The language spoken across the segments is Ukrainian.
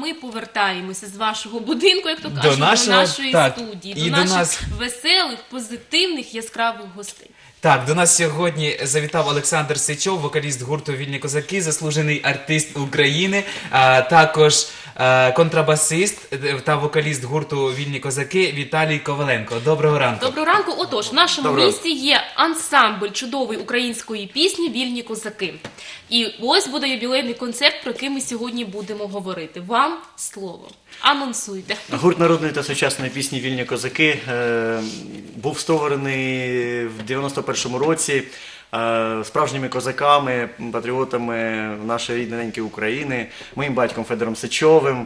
ми повертаємося з вашого будинку, як то кажуть, до нашої студії, до наших веселих, позитивних, яскравих гостей. Так, до нас сьогодні завітав Олександр Сичов, вокаліст гурту «Вільні козаки», заслужений артист України, також контрабасист та вокаліст гурту «Вільні козаки» Віталій Коваленко. Доброго ранку. Доброго ранку. Отож, в нашому місті є ансамбль чудової української пісні «Вільні козаки». І ось буде ювілейний концерт, про який ми сьогодні будемо говорити. Вам слово. Анонсуйте. Гурт народної та сучасної пісні «Вільні козаки» був створений в 91-му році справжніми козаками, патріотами нашої рідненької України, моїм батьком Федором Сичовим.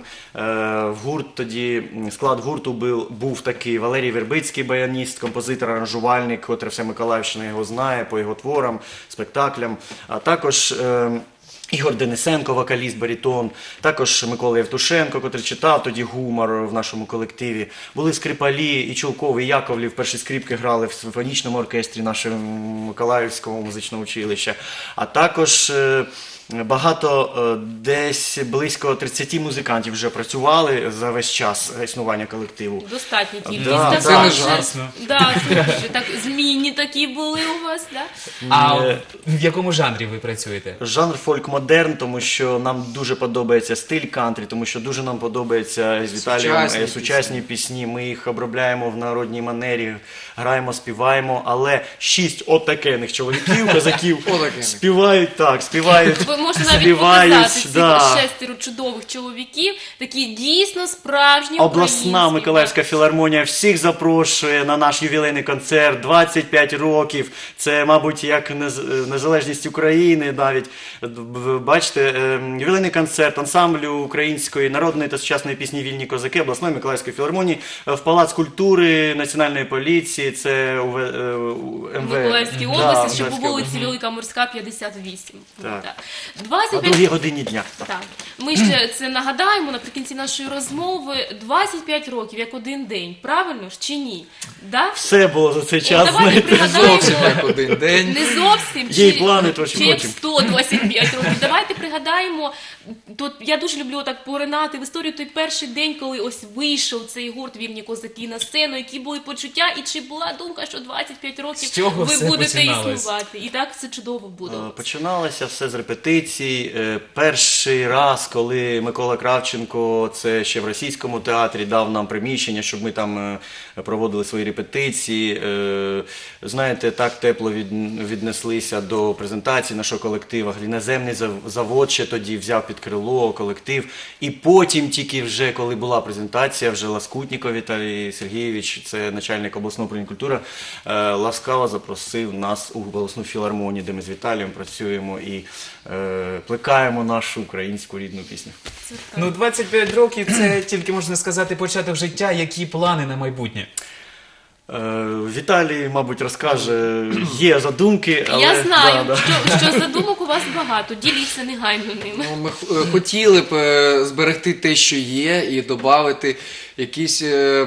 Склад гурту був такий Валерій Вербицький, баяніст, композитор, аранжувальник, котрий вся Миколаївщина його знає по його творам, спектаклям, а також Ігор Денисенко, вокаліст, баритон, також Микола Євтушенко, котрий читав тоді гумор в нашому колективі. Були скрипалі, і Чулков, і Яковлів, перші скрипки грали в симфонічному оркестрі нашого Миколаївського музичного училища. А також багато, десь близько 30 музикантів вже працювали за весь час існування колективу. Достатньо кількість. Да, це не жарсно. Да, так, змінні такі були у вас, да? А в якому жанрі ви працюєте? Жанр фольк-модерн, тому що нам дуже подобається стиль кантрі, тому що дуже нам подобається з Віталієм сучасні пісні. Ми їх обробляємо в народній манері, граємо, співаємо, але 6 отакених чоловіків, козаків, співають так, співають. Ви можете навіть показати цих 6 чудових чоловіків, такі дійсно справжні Обласна Миколаївська філармонія всіх запрошує на наш ювілейний концерт, 25 років, це, мабуть, як незалежність України навіть. Бачите, ювілейний концерт ансамблю української народної та сучасної пісні «Вільні козаки» обласної Миколаївської філармонії в Палац культури Національної поліції, це у Миколаївській області, що по вулиці Велика Морська, 58. Так. 25... О 2 годині дня. Так. Ми ще це нагадаємо наприкінці нашої розмови. 25 років, як один день. Правильно ж чи ні? Да? Все було за цей час, знаєте. Не зовсім як один день. Не зовсім. Є і плани, то що чи як хочемо. 125 років. Давайте пригадаємо. Тут я дуже люблю так поринати в історію той перший день, коли ось вийшов цей гурт «Вільні козаки» на сцену, які були почуття, і чи була думка, що 25 років ви будете існувати. І так все чудово буде. Починалося все з репетицій. Перший раз, коли Микола Кравченко, це ще в Російському театрі, дав нам приміщення, щоб ми там проводили свої репетиції. Знаєте, так тепло віднеслися до презентації нашого колективу. Гліноземний завод ще тоді взяв під крило колектив. І потім тільки вже, коли була презентація, вже Ласкутніков Віталій Сергійович, це начальник обласного управління культури, ласкаво запросив нас у обласну філармонію, де ми з Віталієм працюємо і плекаємо нашу українську рідну пісню. Ну, 25 років – це тільки, можна сказати, початок життя. Які плани на майбутнє? Віталій, мабуть, розкаже, є задумки, але... Я знаю, що задумок у вас багато, діліться негайно ними. Ми хотіли б зберегти те, що є, і додати якісь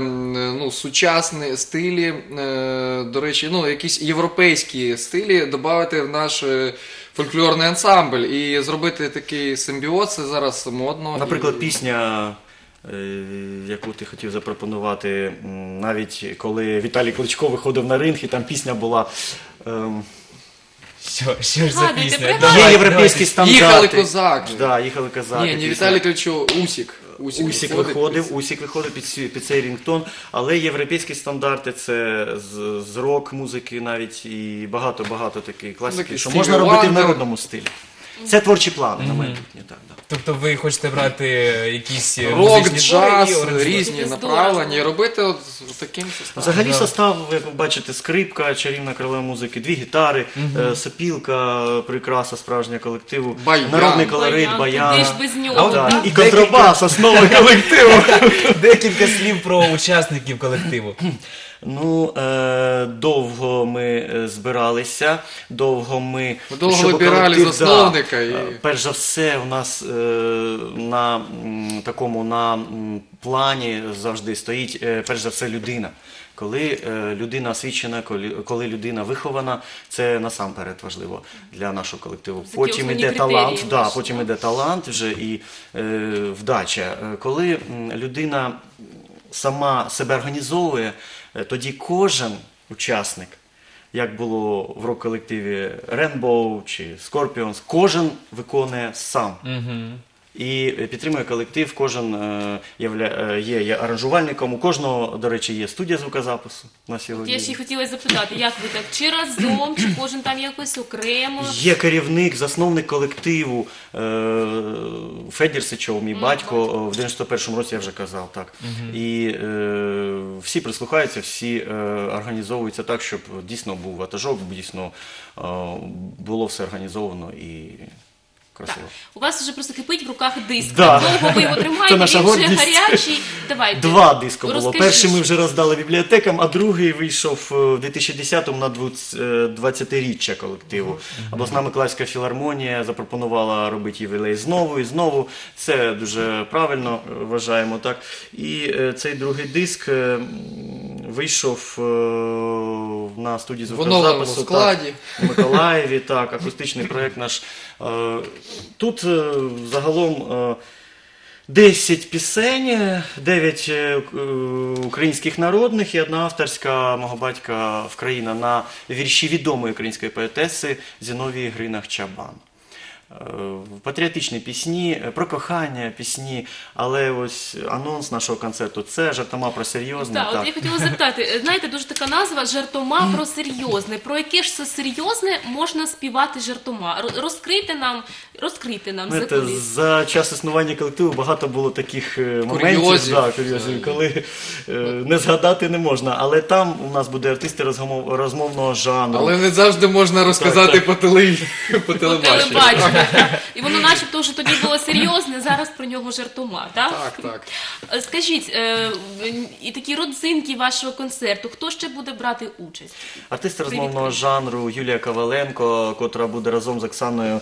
сучасні стилі, до речі, якісь європейські стилі, додати в наш фольклорний ансамбль і зробити такий симбіоз, це зараз модно. Наприклад, пісня, яку ти хотів запропонувати, навіть коли Віталій Кличко виходив на ринг, і там пісня була... Що ж за пісня? Є європейські стандарти. Їхали козаки. Да, їхали козаки. Ні, не Віталій Кличко, Усік. Усік виходив під цей рінгтон, але європейські стандарти – це з рок-музики навіть і багато такої класики, що можна робити в народному стилі. Це творчі плани на майбутнє, так. Тобто ви хочете брати якісь рок, музичні джаз, твори, різні направлення, і робити от таким составом. Взагалі состав, як ви бачите, скрипка, чарівна королева музики, 2 гітари, сопілка, прикраса справжнього колективу, народний колорит, баян. Куди ж без нього? І контрабас, основа колективу. Декілька слів про учасників колективу. Ну, довго ми збиралися, довго вибирали засновника. Перш за все, у нас на плані завжди стоїть, перш за все, людина. Коли людина освічена, коли людина вихована, це насамперед важливо для нашого колективу. Такі Потім основні іде талант, критерії да, ваші, потім так? іде талант вже і вдача. Коли людина сама себе організовує, тоді кожен учасник, як було в рок-колективі Rainbow чи Scorpions, кожен виконує сам. І підтримує колектив, кожен є аранжувальником, у кожного, до речі, є студія звукозапису на сьогодні. Я ще й хотіла запитати, як ви так, чи разом, чи кожен там якось окремо? Є керівник, засновник колективу Федір Сичов, мій батько, в 91-му році я вже казав, так. І всі прислухаються, всі організовуються так, щоб дійсно був ватажок, дійсно було все організовано і красиво. Так. У вас вже просто кипить в руках диск. Да. Довго ви його Це тримаєте, наша він вже гордість. гарячий. Давайте. 2 диска було. Розкажіть. Перший ми вже роздали бібліотекам, а другий вийшов в 2010-му на 20-річчя колективу. Обласна Миколаївська філармонія запропонувала робити ювілей знову і знову. Це дуже правильно, вважаємо, так. І цей другий диск вийшов на студії В оновленому звукозапису складі. у Миколаєві, так, акустичний проєкт наш. Тут загалом 10 пісень, 9 українських народних і одна авторська мого батька Вкраїна на вірші відомої української поетеси Зіновії Гринах-Чабан. Патріотичні пісні, про кохання пісні, але ось анонс нашого концерту – це жартома про серйозне. Так, от я хотіла запитати, знаєте, дуже така назва «Жартома про серйозне». Про яке ж це серйозне можна співати жартома? Розкрийте нам за Знаєте, куліс. за час існування колективу багато було таких моментів, Курйозів. да, курйозів, коли не згадати не можна. Але там у нас буде артисти розмовного жанру. Але не завжди можна розказати по По телебаченню. телебаченню. І воно начебто вже тоді було серйозне, зараз про нього жартома, так? Так. Скажіть, і такі родзинки вашого концерту, хто ще буде брати участь? Артисти розмовного жанру Юлія Коваленко, котра буде разом з Оксаною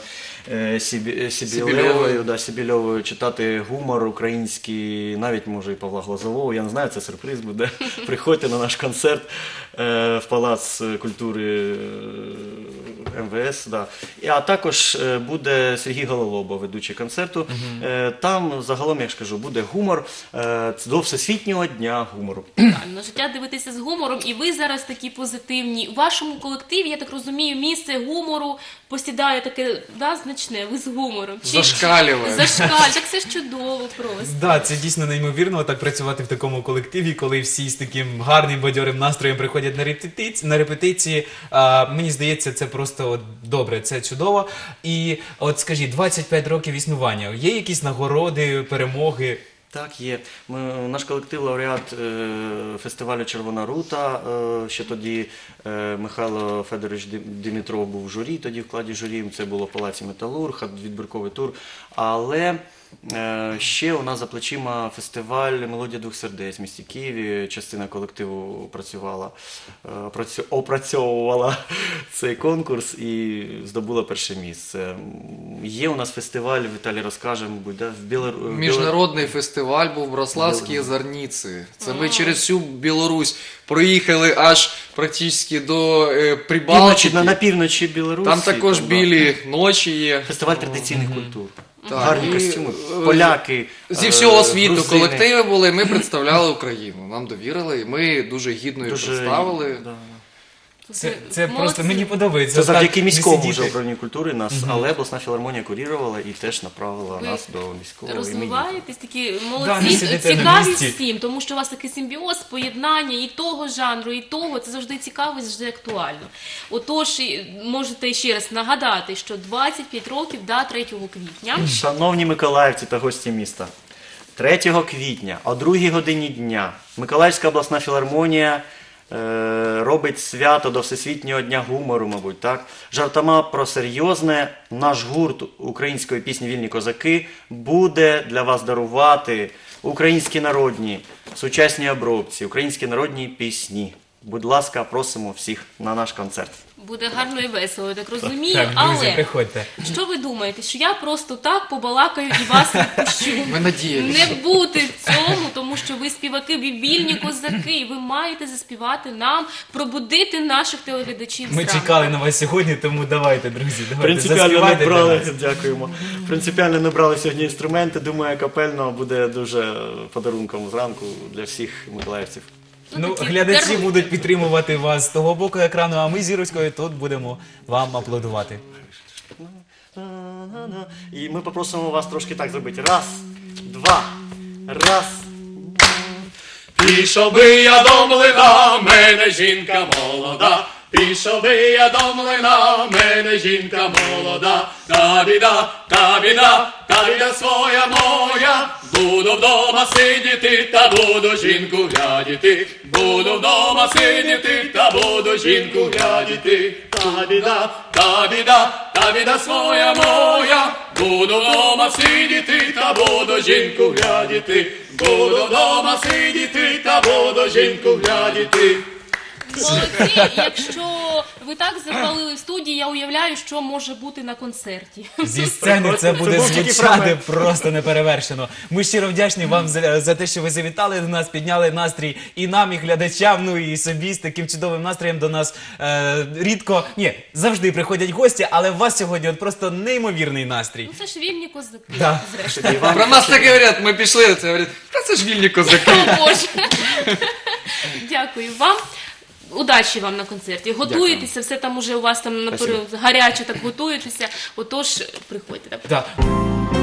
Сібільовою читати гумор український, навіть може і Павла Глазового, я не знаю, це сюрприз буде. Приходьте на наш концерт в Палац культури МВС. Да. А також буде Сергій Гололобов, ведучий концерту. Там загалом, я ж кажу, буде гумор до Всесвітнього дня гумору. На життя дивитися з гумором, і ви зараз такі позитивні. У вашому колективі, я так розумію, місце гумору посідає таке, да, значне, ви з гумором. Зашкалює. Так це ж чудово просто. Да, це дійсно неймовірно так працювати в такому колективі, коли всі з таким гарним бадьорим настроєм приходять на репетиції. Мені здається, це просто от добре, це чудово. І от скажіть, 25 років існування, є якісь нагороди, перемоги? Так, є. Наш колектив лауреат фестивалю «Червона рута». Ще тоді Михайло Федорович Димитров був в журі, тоді в складі журі. Це було в Палаці Металург, відбірковий тур. Але ще у нас за плечима фестиваль «Мелодія двох сердець» в місті Києві. Частина колективу опрацьовувала цей конкурс і здобула перше місце. Є у нас фестиваль, Віталій розкаже, мабуть, да? Міжнародний фестиваль був в Браславській Зорниці. Це ми через всю Білорусь проїхали аж практично до Прибалтики. На півночі Білорусі. Там також білі ночі є. Фестиваль традиційних культур. Так, Гарні і, костюми, поляки, Зі всього світу грузини. колективи були, ми представляли Україну. Нам довірили, і ми дуже гідно її представили. Да. Це Молодці. просто мені подобається. Це так завдяки не міському сидіти. вже управлінню культури нас, але обласна філармонія курірувала і теж направила Ви нас до міського. і ми Розвиваєтесь, такі Да, молодці, не сидите на цікаві місці. всім, тому що у вас такий симбіоз, поєднання і того жанру, і того, це завжди цікаво, і завжди актуально. Отож, можете ще раз нагадати, що 25 років, 3 квітня. Шановні миколаївці та гості міста, 3 квітня о 2 годині дня Миколаївська обласна філармонія робить свято до Всесвітнього дня гумору, мабуть, так? Жартома про серйозне. Наш гурт української пісні «Вільні козаки» буде для вас дарувати українські народні, сучасні обробці, українські народні пісні. будь ласка, просимо всіх на наш концерт. Буде гарно і весело, я так розумію. Так, друзі, Але приходьте. що ви думаєте, що я просто так побалакаю і вас відпущу? Ми надіялися. Не бути в цьому, тому що ви співаки, ви вільні козаки, і ви маєте заспівати нам, пробудити наших телеглядачів Ми зранку. чекали на вас сьогодні, тому давайте, друзі, давайте, Принципіально не заспівайте для брали, нас. дякуємо. Принципіально не брали сьогодні інструменти. Думаю, капельно буде дуже подарунком зранку для всіх миколаївців. Ну, такі глядачі дарунки. будуть підтримувати вас з того боку екрану, а ми з Ірочкою тут будемо вам аплодувати. І ми попросимо вас трошки так зробити. Раз, два, раз. Пішов би я до млина, мене жінка молода. Пішов би я до млина, мене жінка молода. Та біда своя моя. Буду вдома сидіти, та буду жінку глядіти. Буду вдома сидіти, та буду жінку глядіти. Та біда своя моя. Буду вдома сидіти, та буду жінку глядіти. Буду вдома сидіти, та буду жінку глядіти. Молодці, якщо ви так запалили в студії, я уявляю, що може бути на концерті. Зі сцени це буде був тільки звучати фрагмент. просто неперевершено. Ми щиро вдячні вам за те, що ви завітали до нас, підняли настрій і нам, і глядачам, ну і собі з таким чудовим настроєм до нас рідко, ні, завжди приходять гості, але у вас сьогодні от просто неймовірний настрій. Ну це ж вільні козаки, Да. зрештою. Про нас так говорять, ми пішли, це говорять, та це ж вільні козаки. О, Боже. Дякую вам. Удачі вам на концерті. Готуєтеся, все там уже у вас там Спасибо. гаряче так готуєтеся. Отож, приходьте. Так.